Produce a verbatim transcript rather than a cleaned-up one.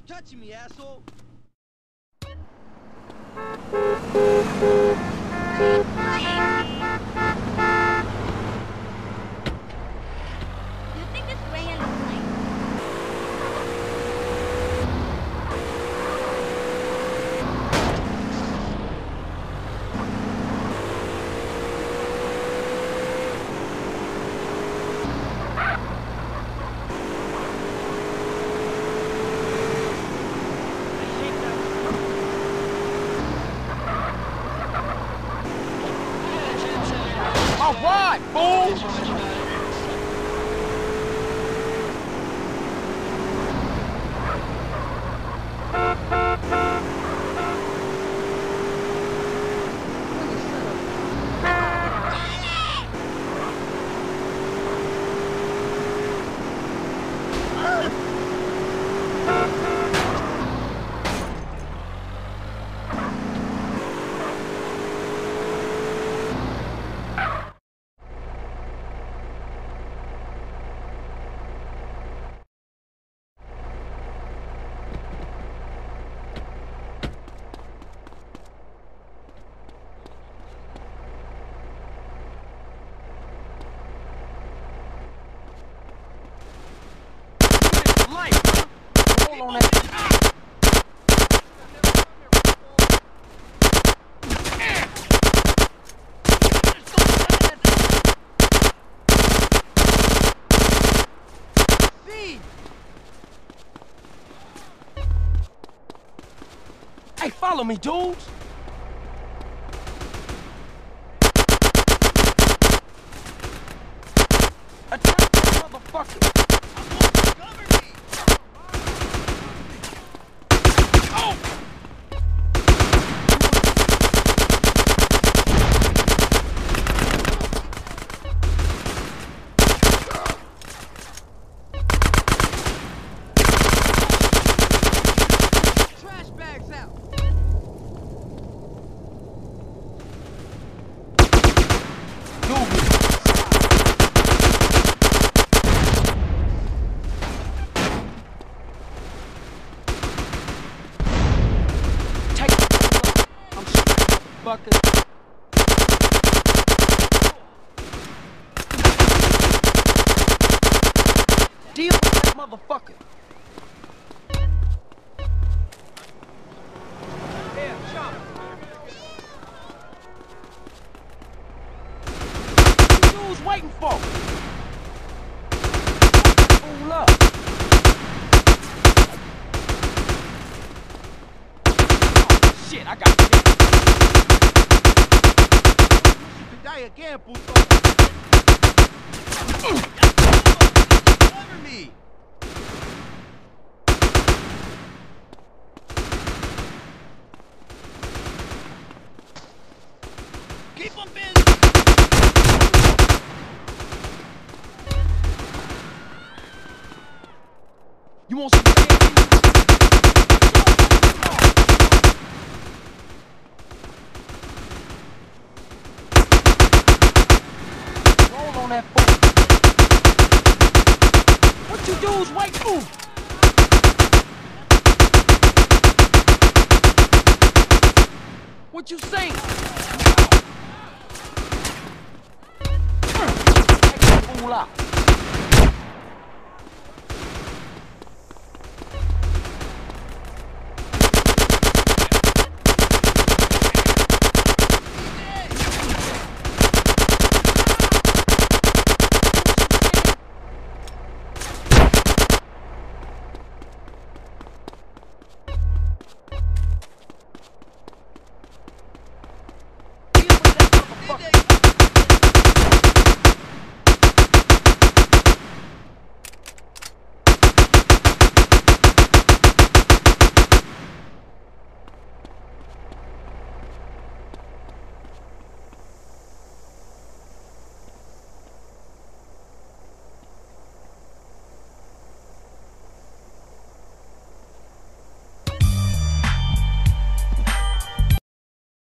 Stop touching me, asshole! You think this Raya looks nice? All right, fool! Hold on that. Hey, follow me, dudes! Attack that motherfucker! Fucker. Deal with that motherfucker. Yeah, shot. What you dudes waiting for? Fool up. Oh, shit, I got shit. Die again, puto! Cover me! Keep them busy! You want some bad news? On that phone. What you do is wait for. What you say? Fool out.